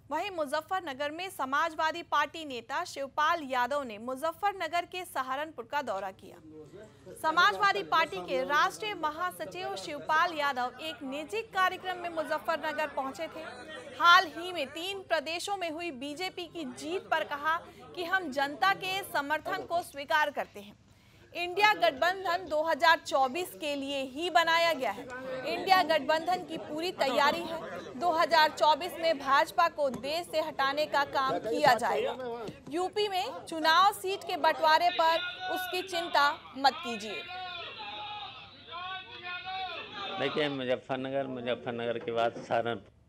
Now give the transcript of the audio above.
वहीं मुजफ्फरनगर में समाजवादी पार्टी नेता शिवपाल यादव ने मुजफ्फरनगर के सहारनपुर का दौरा किया। समाजवादी पार्टी के राष्ट्रीय महासचिव शिवपाल यादव एक निजी कार्यक्रम में मुजफ्फरनगर पहुंचे थे। हाल ही में 3 प्रदेशों में हुई बीजेपी की जीत पर कहा कि हम जनता के समर्थन को स्वीकार करते हैं। इंडिया गठबंधन 2024 के लिए ही बनाया गया है। इंडिया गठबंधन की पूरी तैयारी है। 2024 में भाजपा को देश से हटाने का काम किया जाएगा। यूपी में चुनाव सीट के बंटवारे पर उसकी चिंता मत कीजिए। देखिए, मुजफ्फरनगर के बाद सहारनपुर